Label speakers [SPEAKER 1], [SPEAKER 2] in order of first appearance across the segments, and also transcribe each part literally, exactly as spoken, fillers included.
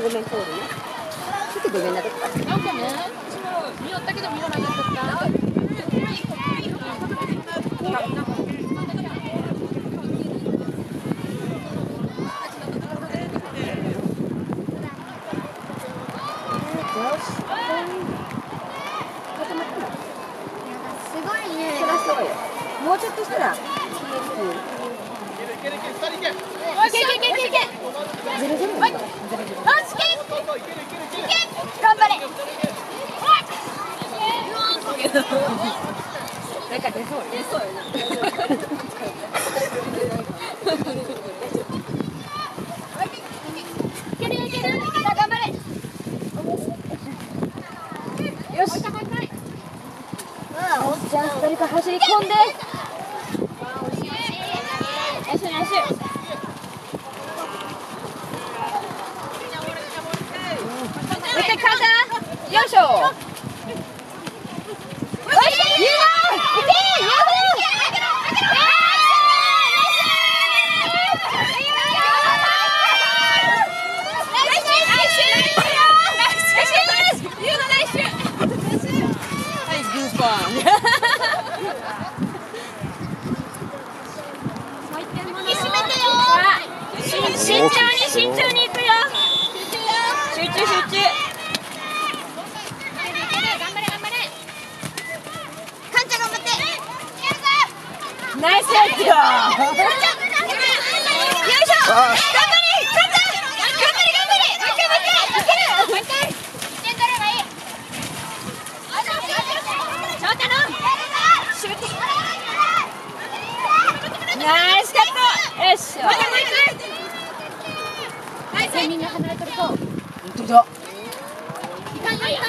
[SPEAKER 1] ごめん、通るね。ちょっとごめんなさい。
[SPEAKER 2] なんかね、私も見よったけど見よらなかった。
[SPEAKER 1] もうちょっとしたら。いけるいける、二人いけ。いけいけいけいけいけ。ずるずる。はい。よし、いけ。頑張れ。なんか出そう。出そうよな。いけるいける。頑張れ。よし。おっちゃん、誰か走り込んで。ナイスナイス。見てカウンター。よいしょ。よし、ユーマン。いけ、ユーマン。慎重に慎重にいくよ。集中集中。頑張れ頑張れ。カンちゃん頑張って。ナイスやつよ。よいしょ。頑張れカンちゃん。頑張れ頑張れ。もう一回もう一回。いける。もう一回。いってん取ればいい。翔太の。シューティング。ナイスカット。よっしゃ。みんな離れてると。本当だ。ダメよ。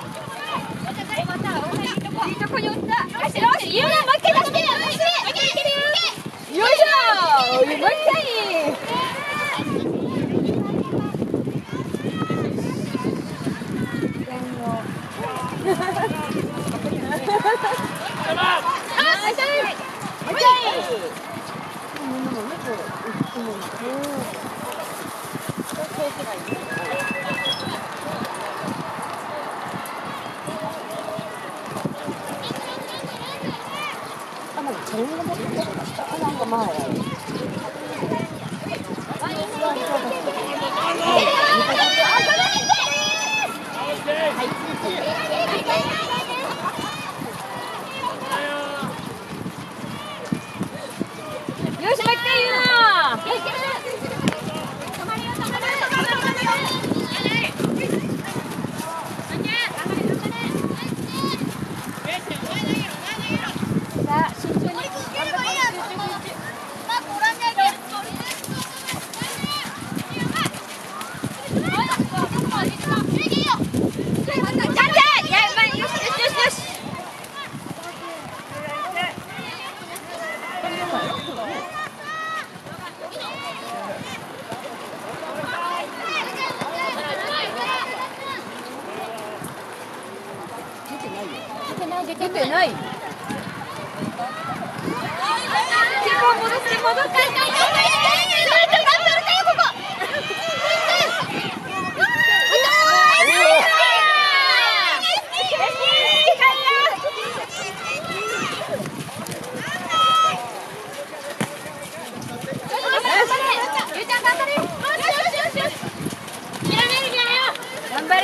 [SPEAKER 1] いいとこに打った。よし、ユーマンもう一回出して。よいしょ。もう一回。なんか前。よし、もう一回言うな。出てない。結構戻って戻って。頑張れ。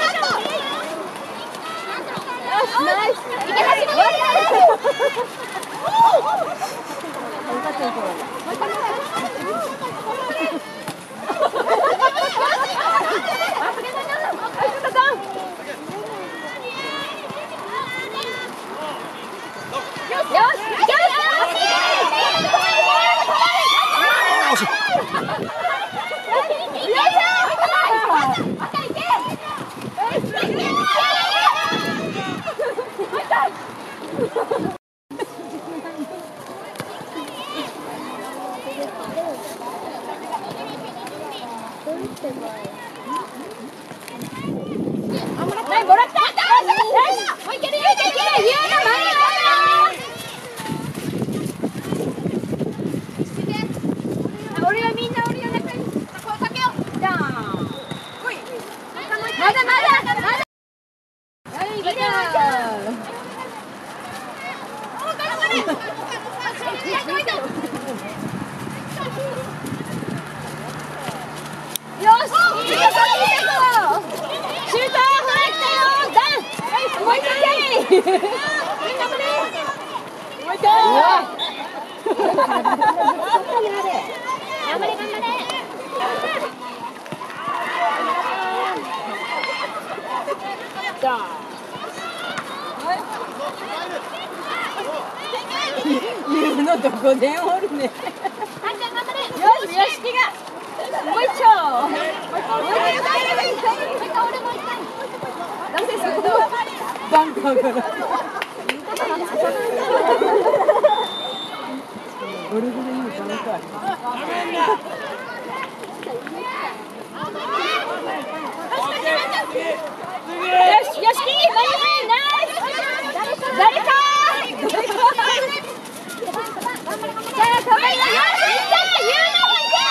[SPEAKER 1] ナイス。 言うのどこでおるね。よし、よしきが。もう一丁。もう一回。男性速度。バンカーから。ゴルフで言うバンカー。よし、よしき、バイバイ、ナイス。誰か。じゃあ、かわいい。よし、いった、ゆうなもいけ。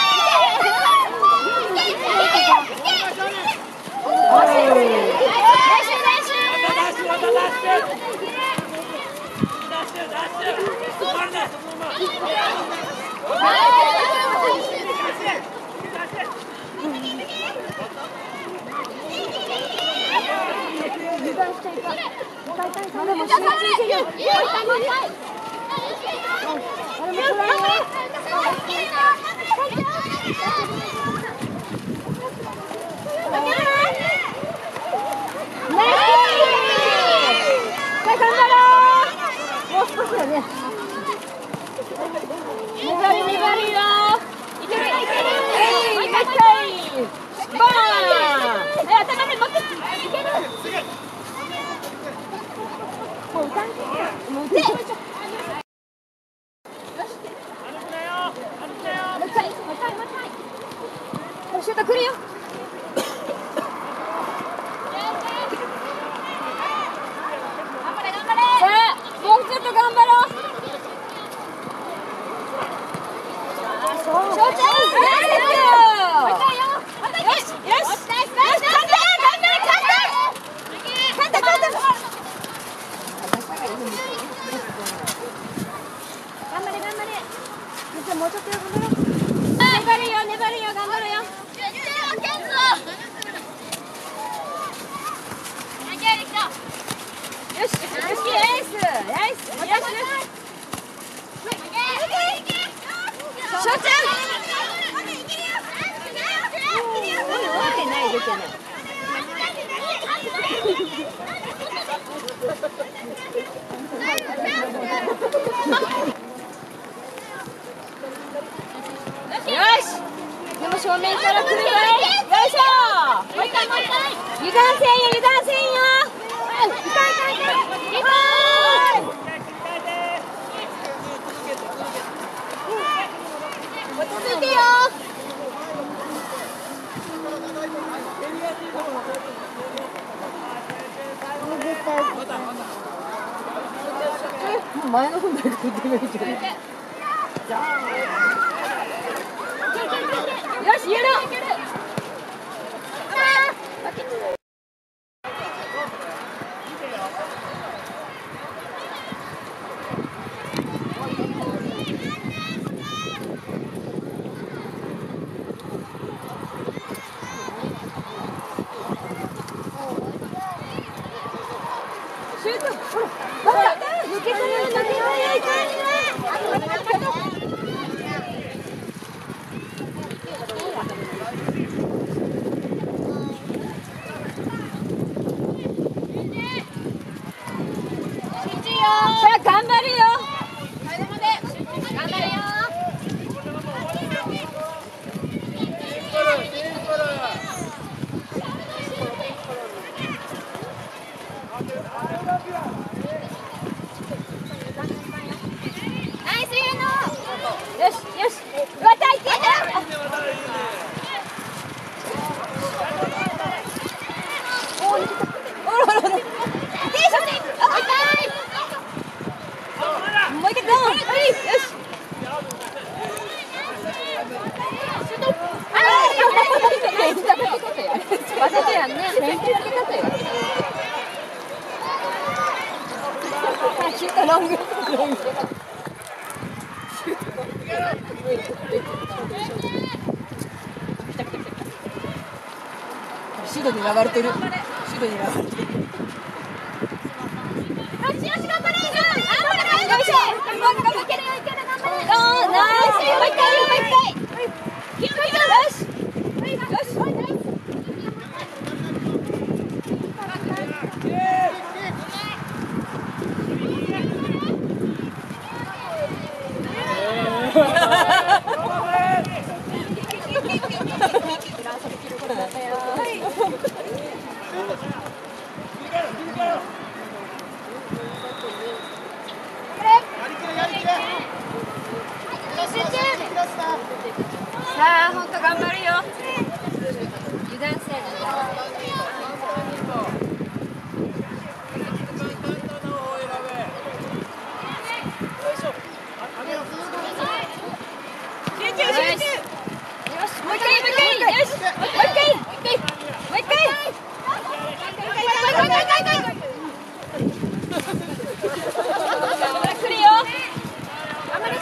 [SPEAKER 1] シュート来るよ。もうちょっと頑張ろう。翔ちゃん、よし、よし、よし、簡単、簡単、簡単、簡単、簡単。頑張れ、頑張れ。もうちょっと頑張ろう。粘るよ、粘るよ、頑張るよ。よし、よし、エース、エース、よし、よし。翔ちゃん。出てない、出てない。よし。でも正面から来るよ。よいしょ。もう一回、もう一回。油断せんよ、油断せんよ。いかいかいかい。落ち着いてよ。前の方だけ振ってみるけど。よし、ゆる。シュート。ほら、ほら。 抜け込む抜け込むさあ頑張るよ。頑張るよ。ナイスユーノ。よしよし。またいけ。おお。おろろろ。もう一回ドン。よし。ああ、わざとやんね。練習してたよ。シュートロング。ロング。シュートに流れてる。シュートに流れてる。よしよし頑張れ。頑張れ。よいしょ。いけるよいける頑張れ。おーナイス。もう一回もう一回。よし。よし。さあ、本当頑張るよ。油断せず。集中集中。よし、もう一回もう一回。よし、もう一回もう一回もう一回。来るよ。頑張れ。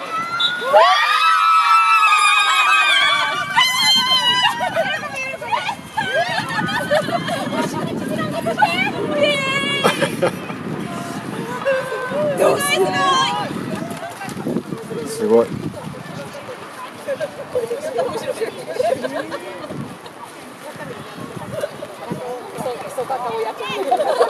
[SPEAKER 3] すごい。
[SPEAKER 1] クソカカをやってる。